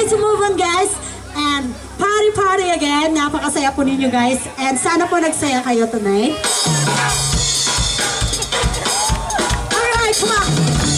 to move on, guys. And party again. Napakasaya po ninyo, guys. And sana po nagsaya kayo tonight. Alright, come on.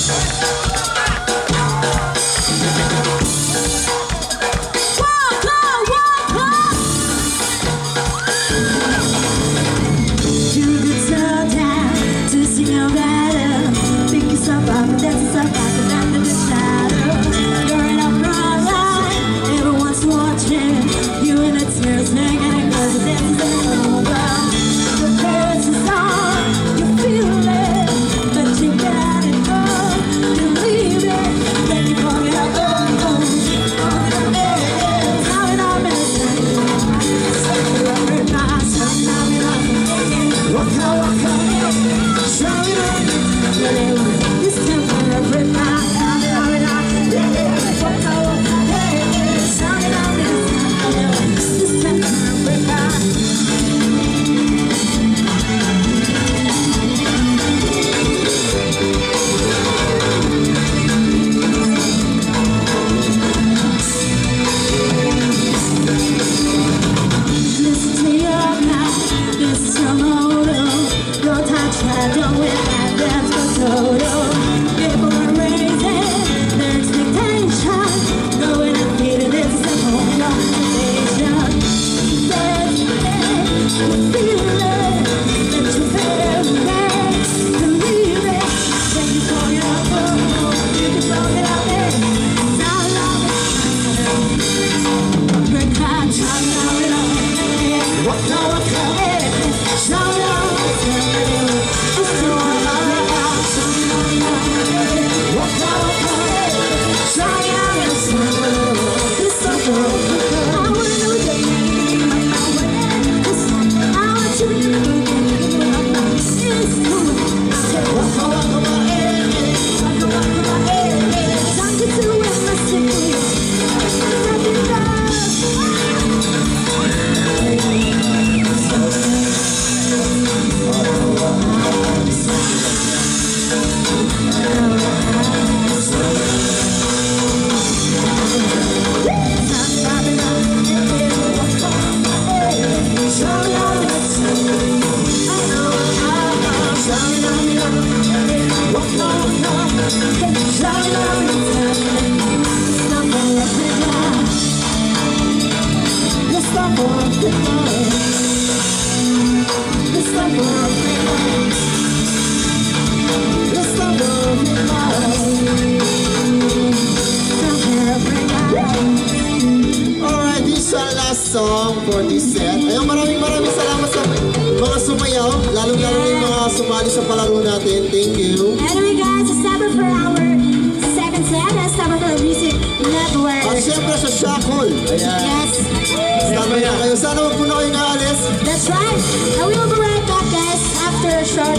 Song for this set. Ayun, maraming salamat sa mga sumayaw, lalong-lalo na yung mga sumali sa palaro natin. Thank you. Anyway guys, it's time for our second set. It's time for Music Network. At syempre sa Shackle. Ayan. Yes. Stand by na kayo. Sana wag po na kayo naalis. That's right. And we will be right back, guys, after a short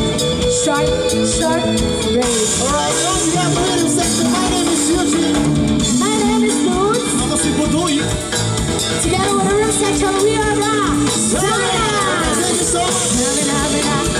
break. Alright, we have a little section. My name is Eugene. My name is Boots. Ako si Budoy. Together with the room section, we are rock. Thank you so much.